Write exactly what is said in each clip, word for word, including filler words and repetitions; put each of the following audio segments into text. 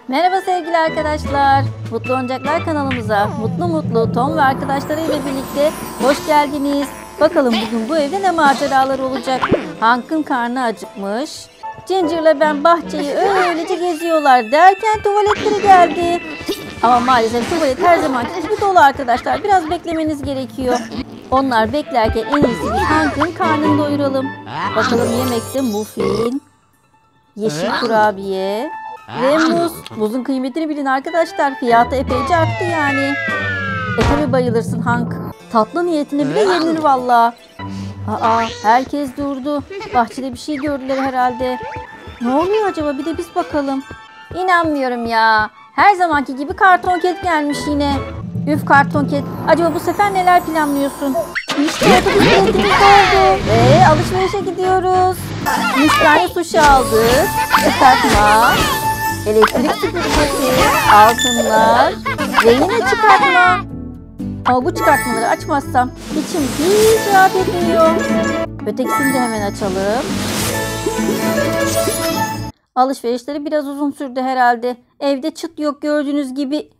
Merhaba sevgili arkadaşlar. Mutlu Oyuncaklar kanalımıza Mutlu Mutlu Tom ve arkadaşlarıyla birlikte hoş geldiniz. Bakalım bugün bu evde ne maceralar olacak? Hank'ın karnı acıkmış. Ginger'la ben bahçeyi öylece geziyorlar derken tuvaletleri geldi. Ama maalesef tuvalet her zamanki gibi dolu arkadaşlar. Biraz beklemeniz gerekiyor. Onlar beklerken en iyisi biz Hank'ın karnını doyuralım. Bakalım yemekte muffin, yeşil kurabiye ve muz. Muzun kıymetini bilin arkadaşlar. Fiyatı epeyce arttı yani. E tabi bayılırsın Hank. Tatlı niyetine bile yenilir valla. Aa, herkes durdu. Bahçede bir şey gördüler herhalde. Ne oluyor acaba, bir de biz bakalım. İnanmıyorum ya. Her zamanki gibi Karton Cat gelmiş yine. Üf Karton Cat. Acaba bu sefer neler planlıyorsun? İşte otobüs biletimiz oldu. Ve alışverişe gidiyoruz. Üç tane sushi aldık. Çıkartma. Elektrik süpürgesi. Altınlar. Ve yine çıkartma. Ama bu çıkartmaları açmazsam içim hiç rahat etmiyor. Ötekisini de hemen açalım. Alışverişleri biraz uzun sürdü herhalde. Evde çıt yok gördüğünüz gibi.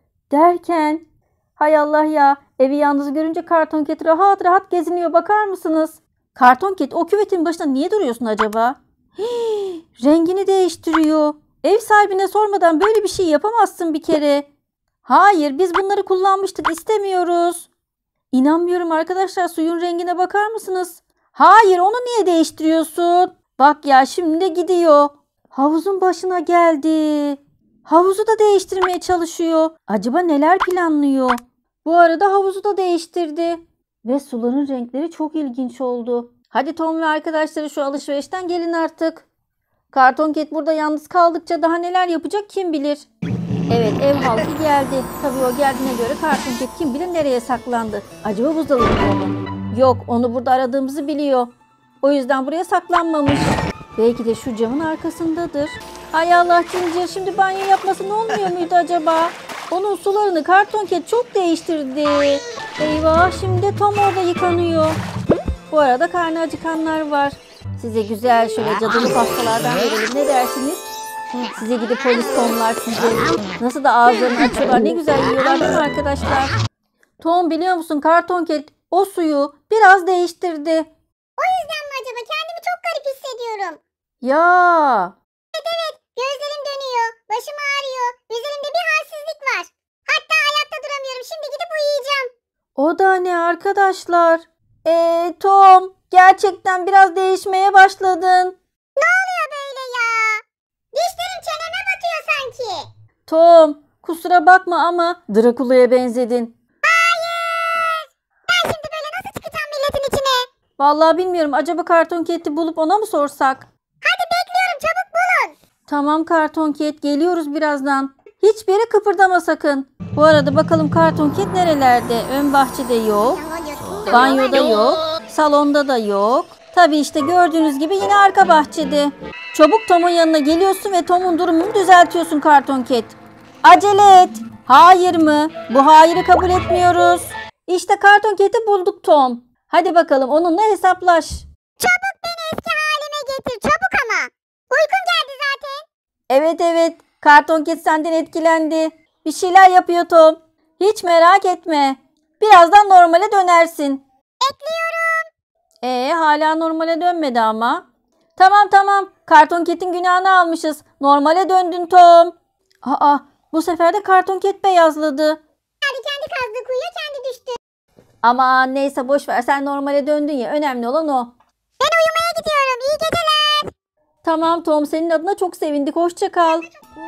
Derken hay Allah ya, evi yalnız görünce Karton Cat rahat rahat geziniyor, bakar mısınız? Karton Cat, o küvetin başında niye duruyorsun acaba? Hii, rengini değiştiriyor. Ev sahibine sormadan böyle bir şey yapamazsın bir kere. Hayır, biz bunları kullanmıştık, istemiyoruz. İnanmıyorum arkadaşlar, suyun rengine bakar mısınız? Hayır, onu niye değiştiriyorsun? Bak ya, şimdi de gidiyor. Havuzun başına geldi. Havuzu da değiştirmeye çalışıyor. Acaba neler planlıyor? Bu arada havuzu da değiştirdi. Ve suların renkleri çok ilginç oldu. Hadi Tom ve arkadaşları şu alışverişten gelin artık. Karton Cat burada yalnız kaldıkça daha neler yapacak kim bilir. Evet, ev halkı geldi. Tabii o geldiğine göre Karton Cat kim bilir nereye saklandı. Acaba buzdolabında mı? Yok, onu burada aradığımızı biliyor. O yüzden buraya saklanmamış. Belki de şu camın arkasındadır. Hay Allah, Ginger şimdi banyo yapması ne olmuyor muydu acaba? Onun sularını Karton Cat çok değiştirdi. Eyvah, şimdi Tom orada yıkanıyor. Bu arada karnı acıkanlar var. Size güzel şöyle cadılı pastalardan verelim, ne dersiniz? Size gidip polis Tom'lar size. Nasıl da ağızlarını açıyorlar, ne güzel yiyorlar değil mi arkadaşlar? Tom, biliyor musun Karton Cat o suyu biraz değiştirdi. O yüzden mi acaba? Kendimi çok garip hissediyorum. Ya. Evet evet, gözlerim dönüyor, başım ağrıyor, üzerimde bir halsizlik var. Hatta ayakta duramıyorum, şimdi gidip uyuyacağım. O da ne arkadaşlar? Eee Tom, gerçekten biraz değişmeye başladın. Ne oluyor böyle ya? Dişlerim çeneme batıyor sanki. Tom, kusura bakma ama Drakula'ya benzedin. Hayır! Ben şimdi böyle nasıl çıkacağım milletin içine? Vallahi bilmiyorum, acaba Karton Cat'i bulup ona mı sorsak? Hadi bekliyorum, çabuk bulun. Tamam Karton Cat, geliyoruz birazdan. Hiçbir yere kıpırdama sakın. Bu arada bakalım Karton Cat nerelerde? Ön bahçede yok. Banyoda yok. Salonda da yok. Tabii işte gördüğünüz gibi yine arka bahçede. Çabuk Tom'un yanına geliyorsun ve Tom'un durumunu düzeltiyorsun Karton Cat. Acele et. Hayır mı? Bu hayırı kabul etmiyoruz. İşte Karton Cat'i bulduk Tom. Hadi bakalım onunla hesaplaş. Çabuk beni eski halime getir, çabuk ama. Uykum geldi zaten. Evet evet. Karton Cat senden etkilendi. Bir şeyler yapıyor Tom. Hiç merak etme. Birazdan normale dönersin. Bekliyorum. Ee hala normale dönmedi ama. Tamam tamam. Karton Cat'in günahını almışız. Normale döndün Tom. Aa, bu sefer de Karton Cat beyazladı. Hadi kendi kazdığı kuyuya kendi düştü. Aman neyse, boş ver, sen normale döndün ya, önemli olan o. Ben uyumaya gidiyorum. İyi geceler. Tamam Tom, senin adına çok sevindik. Hoşça kal.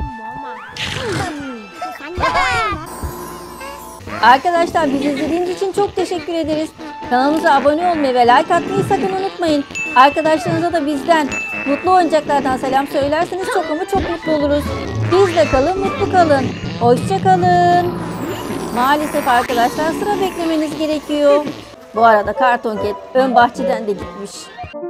Arkadaşlar, bizi izlediğiniz için çok teşekkür ederiz. Kanalımıza abone olmayı ve like atmayı sakın unutmayın. Arkadaşlarınıza da bizden, Mutlu Oyuncaklardan selam söylerseniz çok ama çok mutlu oluruz. Bizle kalın, mutlu kalın. Hoşça kalın. Maalesef arkadaşlar, sıra beklemeniz gerekiyor. Bu arada Karton Cat ön bahçeden de gitmiş.